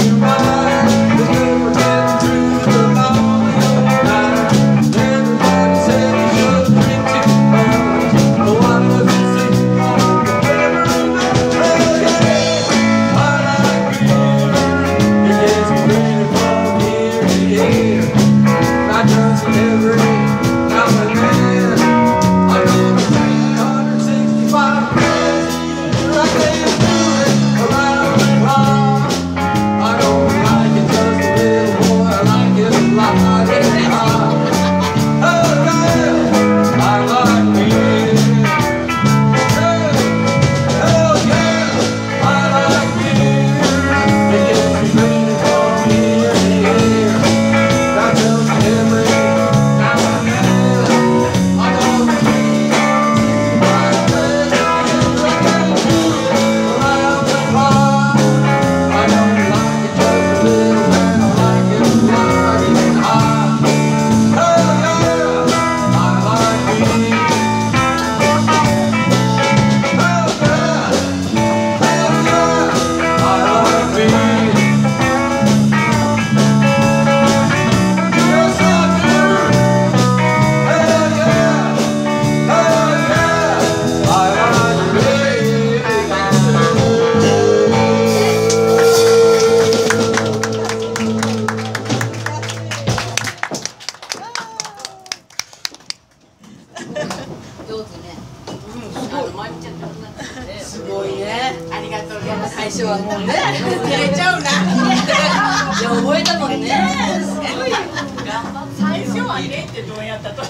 すごいね。ありがとうございます。最初はもうね、照れちゃうな。いや覚えたもんね。すごい。最初はねってどうやったと。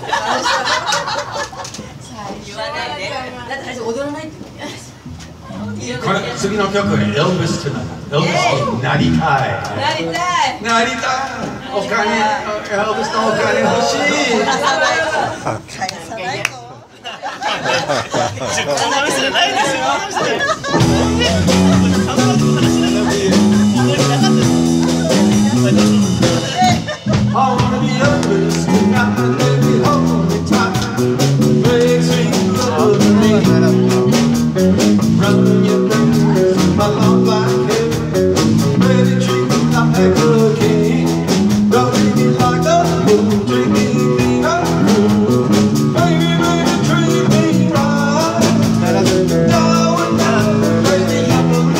言わないで。だって最初踊らないって。 これ次の曲エルヴィスとなりたい。 なりたい。 なりたい。お金、エルヴィスのお金欲しい。 返さないと。 こんな店じゃないですよ。 I wanna be Elvis, not let me hold me tight. Makes me love me. Run your race, my love like him. Ready treat me like a king. Don't treat me like a fool, treat me like a fool. Baby, baby, treat me right. Now and now, baby, I'm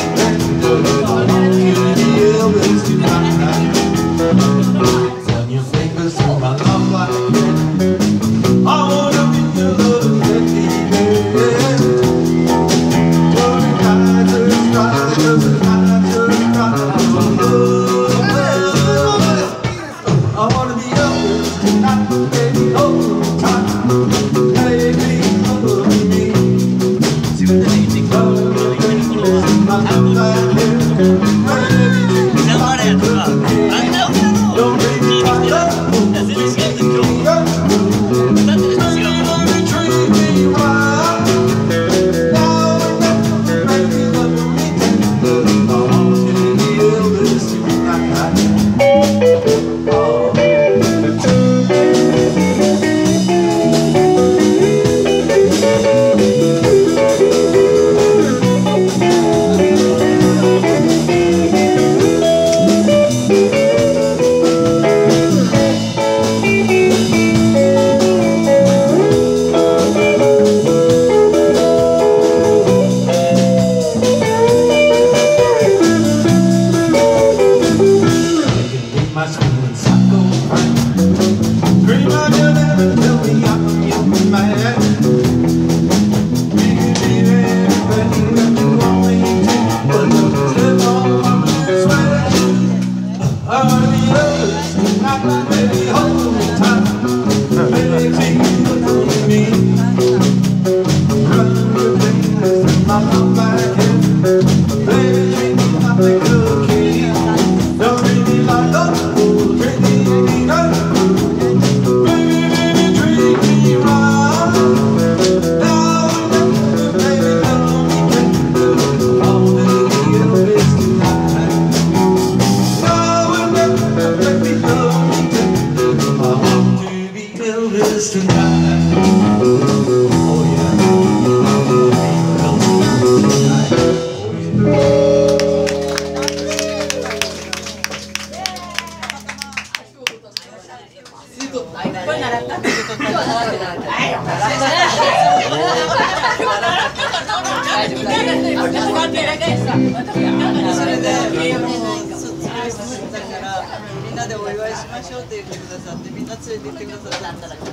みんなでお祝いしましょうって言ってくださって、みんな連れて行ってくださったんだ。2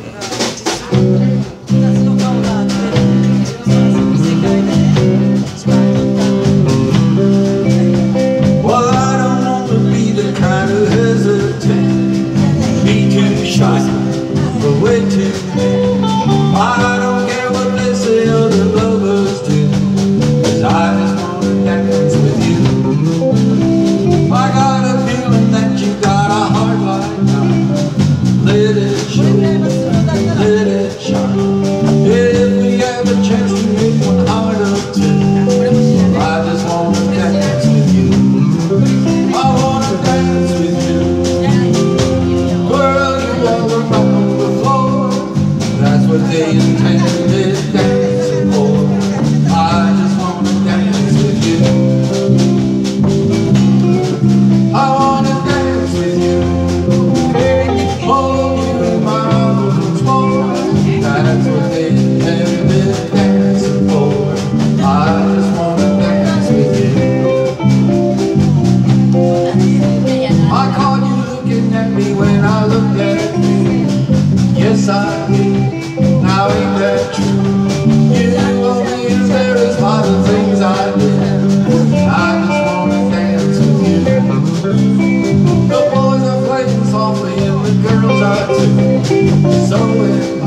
つの顔があって、一応世界でね、一番撮った。 Well, I don't want to be the kind who hesitate, be too shy, but way too late. I don't care what they say other lovers do, 'cause I just want to dance with you. I got a feeling that you got a heart like mine. Let it show, let it shine. If we have a chance to make one heart up too, I just want to dance with you. I want to dance with you. Girl, you are the rock on the floor. That's what they intended dancing for. I just want to dance with you. I want to dance with you. Hold you in my arms once more. That's what they intended dancing for. I just want to dance with you. I caught you looking at me when I looked at you. Yes, I did. Now ain't that true? You only embarrassed by the things I did. I just want to dance with you. The boys are playing softly and the girls are too. So